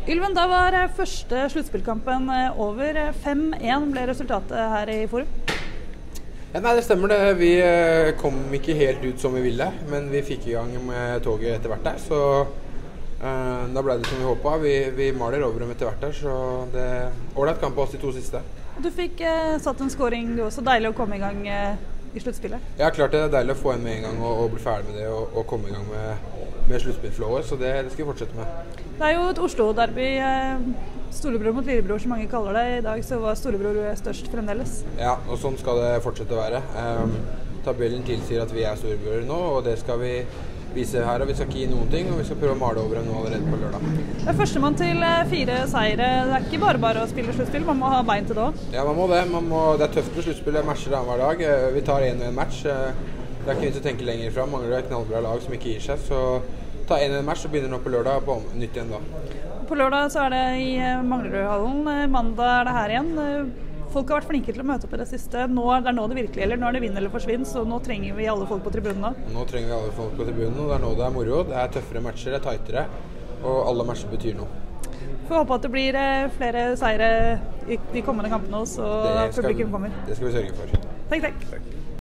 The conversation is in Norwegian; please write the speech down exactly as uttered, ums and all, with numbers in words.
Ylven, da var første sluttspillkampen over. fem én ble resultatet her i Forum. Ja, nei, det stemmer det. Vi kom ikke helt ut som vi ville, men vi fikk i gang med toget etter hvert der. Så uh, da ble det som vi håpet. Vi, vi maler over dem etter hvert der, så det er ålreit kamp på oss de to siste. Du fikk uh, satt en scoring, det var så deilig å komme i gang uh, i sluttspillet. Ja, klart det er deilig å få en med en gang og, og bli ferdig med det og, og komme i gang med, med sluttspillflowet, så det, det skal vi fortsette med. Det er jo et Oslo-derby, storebror mot lillebror som mange kaller det. I dag så var storebror størst fremdeles. Ja, og sånn skal det fortsette å være. Um, tabellen tilsier at vi er storebror nå, og det skal vi vise her. Og vi skal ikke gi noen ting, og vi skal prøve å male over dem nå allerede på lørdag. Det er førstemann til fire seire. Det er ikke bare bare å spille sluttspill, man må ha bein til det også. Ja, man må det. Man må, det er tøft med sluttspill, det er matcher hver dag. Vi tar en og en match. Det er ikke vits å tenke lenger fram. Mangler det et knallbra lag som ikke gir seg, så ta en og en match og begynner nå på lørdag på nytt igjen da. På lørdag så er det i Manglerudhallen, mandag er det her igjen. Folk har vært flinke til å møte opp i det siste. Nå er det nå det virkelig gjelder, nå er det vinn eller forsvinn, så nå trenger vi alle folk på tribunen. Nå trenger vi alle folk på tribunen, og det er nå det er moro. Det er tøffere matcher, det er tightere, og alle matcher betyr noe. Får håpe at det blir flere seire i de kommende kampene også, og publikum kommer. Det skal vi sørge for. Takk, takk. takk.